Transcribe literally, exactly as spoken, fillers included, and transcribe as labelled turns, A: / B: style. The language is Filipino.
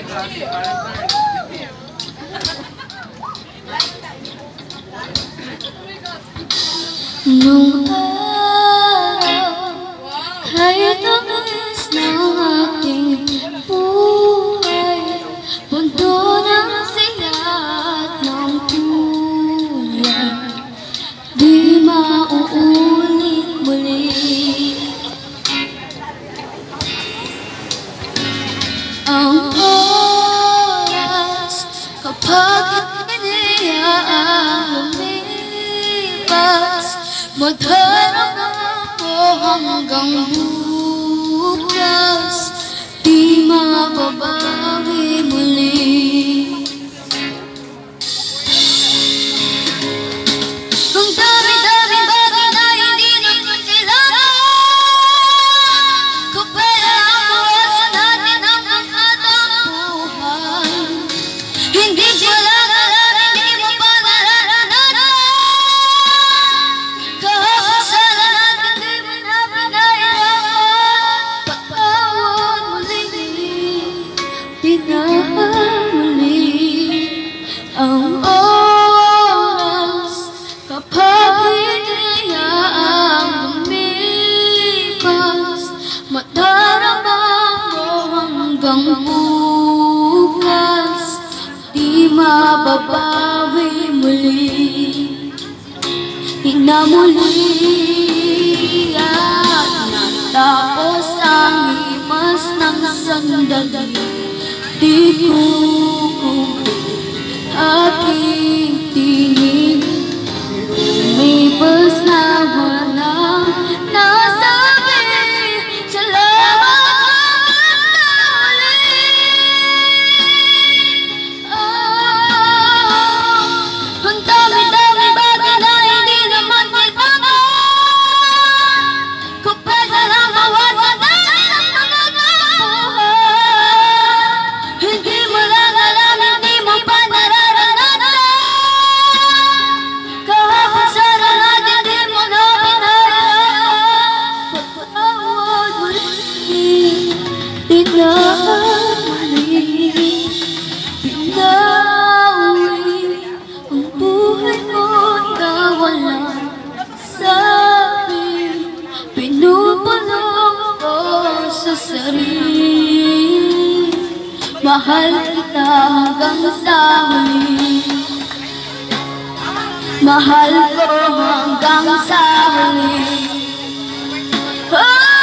A: Nung araw ay tamis ng aking buhay, pundo ng silat ng kulay, di mauulit muli. Ang oras kapag hiniyaang lumipas, magharap ako hanggang bukas, di mababawi muli. Kung dami-daming bagay na hindi naman kailangan, kung pwede ang buwasan natin ang ating buhay, hindi ko lang alam, hindi mo pa nararanasan. Kahapon sana natin di mo na pinahirapan, pagkawag muli, pinahuli ang oras kapag hiniyaang lumipas, madarama mo hanggang bukas, di mababawi muli. Di na muli at natapos ang himas ng sandali, di kukumpit aking tingin, lumipas na walang nasabi. Salamat hanggang sa muli. Ah, ang dami-dami bagay na hindi naman kailangan, kung pwede lang mawasan natin ang mga kabuhay, hindi mo lang alam, hindi mo pa nararanasan. Kahapon sana natin di mo na pinahirapan, pagpatawad muli, pinahuli, pinawi ang buhay mo na walang sabi. Pinupulong ko sa sarili, mahal kita hanggang sa huli, mahal ko hanggang sa huli. Oh!